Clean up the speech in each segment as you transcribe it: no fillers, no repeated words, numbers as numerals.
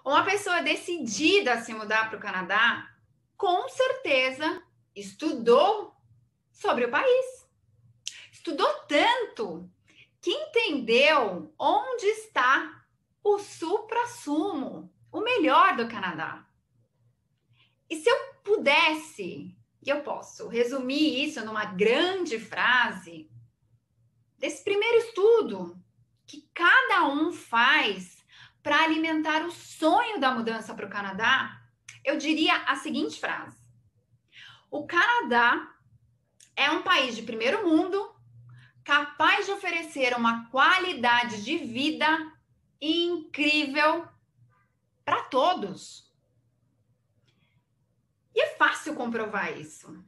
Uma pessoa decidida a se mudar para o Canadá, com certeza estudou sobre o país. Estudou tanto que entendeu onde está o suprassumo, o melhor do Canadá. E se eu pudesse, e eu posso, resumir isso numa grande frase, desse primeiro estudo que cada um faz para alimentar o sonho da mudança para o Canadá, eu diria a seguinte frase: o Canadá é um país de primeiro mundo capaz de oferecer uma qualidade de vida incrível para todos. E é fácil comprovar isso.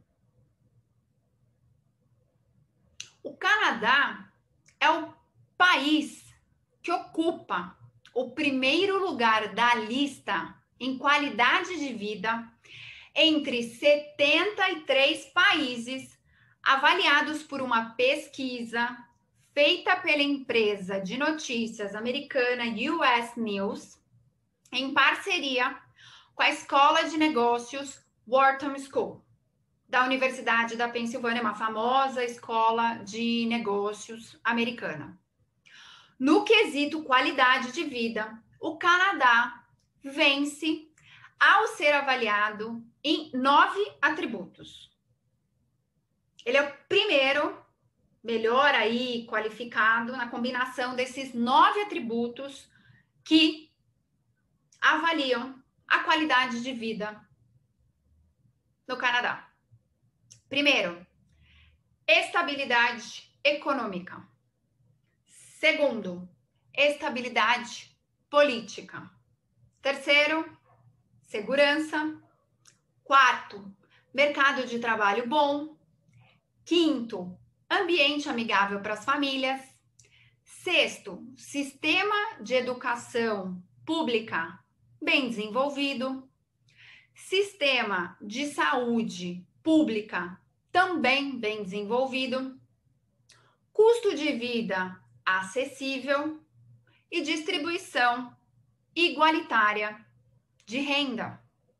O Canadá é o país que ocupa o primeiro lugar da lista em qualidade de vida entre 73 países avaliados por uma pesquisa feita pela empresa de notícias americana US News, em parceria com a Escola de Negócios Wharton School, da Universidade da Pensilvânia, uma famosa escola de negócios americana. No quesito qualidade de vida, o Canadá vence ao ser avaliado em 9 atributos. Ele é o primeiro, melhor aí qualificado na combinação desses 9 atributos que avaliam a qualidade de vida no Canadá. Primeiro, estabilidade econômica. Segundo, estabilidade política. Terceiro, segurança. Quarto, mercado de trabalho bom. Quinto, ambiente amigável para as famílias. Sexto, sistema de educação pública bem desenvolvido. Sistema de saúde pública também bem desenvolvido. Custo de vida acessível e distribuição igualitária de renda.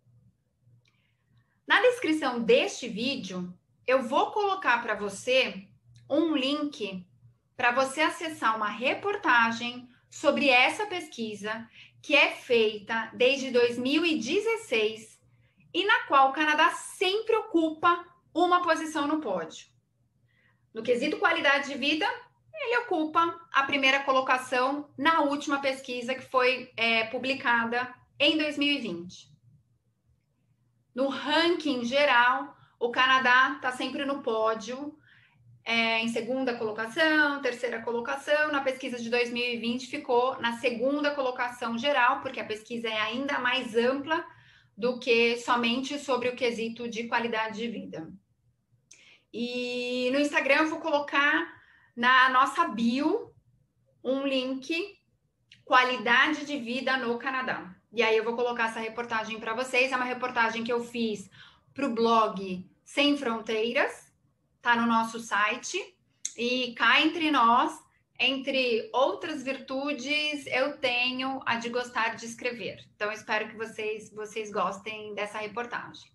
Na descrição deste vídeo, eu vou colocar para você um link para você acessar uma reportagem sobre essa pesquisa que é feita desde 2016 e na qual o Canadá sempre ocupa uma posição no pódio. No quesito qualidade de vida, ele ocupa a primeira colocação na última pesquisa que foi publicada em 2020. No ranking geral, o Canadá está sempre no pódio, em segunda colocação, terceira colocação. Na pesquisa de 2020 ficou na segunda colocação geral, porque a pesquisa é ainda mais ampla do que somente sobre o quesito de qualidade de vida. E no Instagram eu vou colocar na nossa bio um link qualidade de vida no Canadá. E aí eu vou colocar essa reportagem para vocês. É uma reportagem que eu fiz para o blog Sem Fronteiras, tá no nosso site. E cá entre nós, entre outras virtudes, eu tenho a de gostar de escrever. Então, eu espero que vocês gostem dessa reportagem.